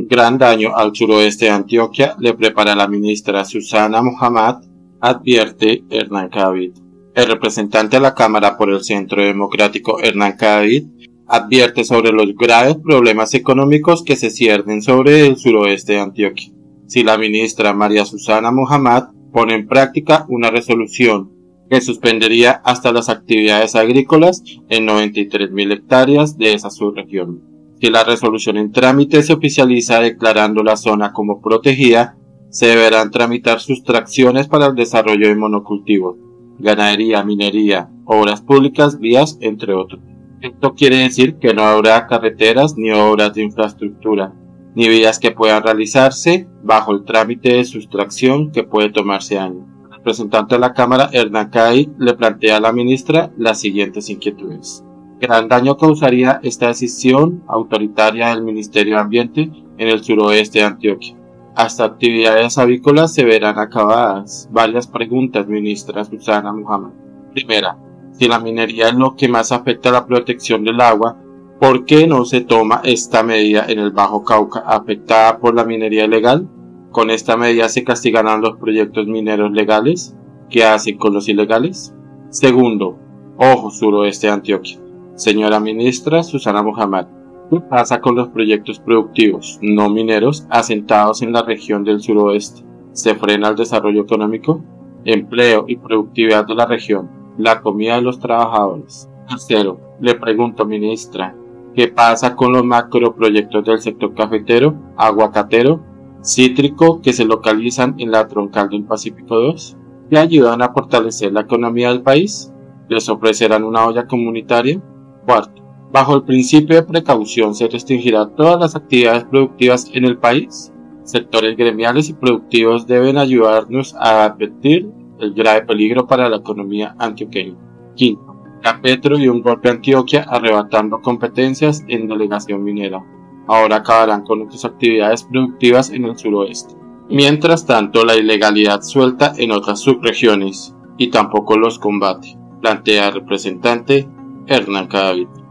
Gran daño al suroeste de Antioquia le prepara la ministra Susana Muhammad, advierte Hernán Cadavid. El representante de la Cámara por el Centro Democrático, Hernán Cadavid, advierte sobre los graves problemas económicos que se ciernen sobre el suroeste de Antioquia. Si la ministra María Susana Muhammad pone en práctica una resolución que suspendería hasta las actividades agrícolas en 93.000 hectáreas de esa subregión. Si la resolución en trámite se oficializa declarando la zona como protegida, se deberán tramitar sustracciones para el desarrollo de monocultivos, ganadería, minería, obras públicas, vías, entre otros. Esto quiere decir que no habrá carreteras ni obras de infraestructura, ni vías que puedan realizarse bajo el trámite de sustracción que puede tomarse años. El representante de la Cámara, Hernán Cadavid, le plantea a la ministra las siguientes inquietudes. Gran daño causaría esta decisión autoritaria del Ministerio de Ambiente en el suroeste de Antioquia. Hasta actividades avícolas se verán acabadas. Varias preguntas, ministra Susana Muhammad. Primera, si la minería es lo que más afecta a la protección del agua, ¿por qué no se toma esta medida en el Bajo Cauca afectada por la minería ilegal? ¿Con esta medida se castigarán los proyectos mineros legales? ¿Qué hacen con los ilegales? Segundo, ojo suroeste de Antioquia. Señora ministra Susana Muhammad, ¿qué pasa con los proyectos productivos no mineros asentados en la región del suroeste? ¿Se frena el desarrollo económico, empleo y productividad de la región, la comida de los trabajadores? Tercero, le pregunto, ministra, ¿qué pasa con los macroproyectos del sector cafetero, aguacatero, cítrico que se localizan en la troncal del Pacífico 2? ¿Que ayudan a fortalecer la economía del país? ¿Les ofrecerán una olla comunitaria? Cuarto, bajo el principio de precaución se restringirá todas las actividades productivas en el país. Sectores gremiales y productivos deben ayudarnos a advertir el grave peligro para la economía antioqueña. Quinto, Capetro dio un golpe a Antioquia arrebatando competencias en delegación minera. Ahora acabarán con otras actividades productivas en el suroeste. Mientras tanto, la ilegalidad suelta en otras subregiones y tampoco los combate, plantea el representante Hernán Cadavid.